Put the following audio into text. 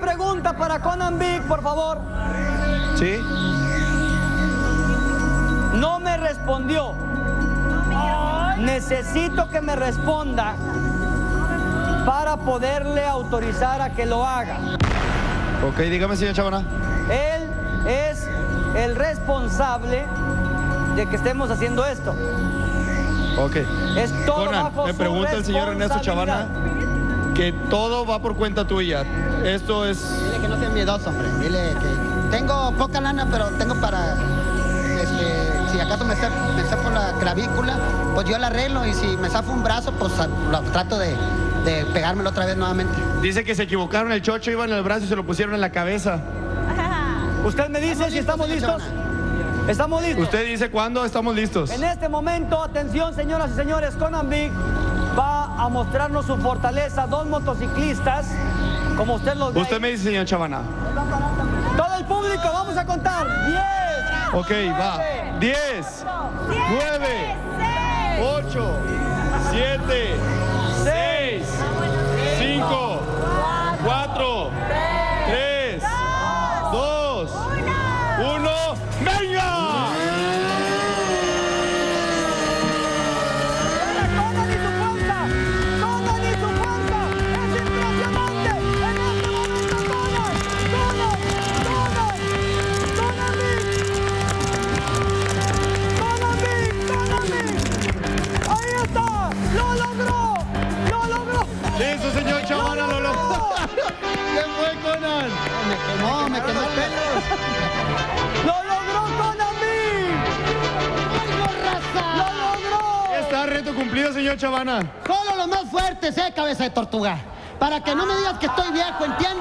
pregunta para Conan Big, por favor. ¿Sí? No me respondió. Necesito que me responda para poderle autorizar a que lo haga. Ok, dígame, señor Chavana. Él es el responsable de que estemos haciendo esto. Ok. Es todo Conan, bajo me su pregunta el señor Ernesto Chavana que todo va por cuenta tuya. Esto es... Dile que no sea miedoso, hombre. Dile que tengo poca lana, pero tengo para... si acaso me por la clavícula, pues yo la arreglo. Y si me zafo un brazo, pues lo trato de pegármelo otra vez nuevamente. Dice que se equivocaron, el chocho iba en el brazo y se lo pusieron en la cabeza. Usted me dice si estamos listos. ¿Estamos listos? Usted dice cuándo estamos listos. En este momento, atención, señoras y señores, Conan Big va a mostrarnos su fortaleza. Dos motociclistas, como usted los ve. Usted me dice, señor Chavana. Todo el público, vamos a contar. 10. Ok, va. 10, 9, 8, 7, 6, 5, 4, 3, 2, 1. ¡Venga! Conan y su fuerza. Conan y su fuerza. Es impresionante. En este momento, Conan. Conan Big. Ahí está. Lo logró. Eso, señor Chavana, lo logró. ¿Qué fue, Conan? Me quemó el pelo. ¡Lo logró Conan Big! ¡Lo logró! Está reto cumplido, señor Chavana. Solo los más fuertes, cabeza de tortuga. Para que no me digas que estoy viejo, ¿entiendes?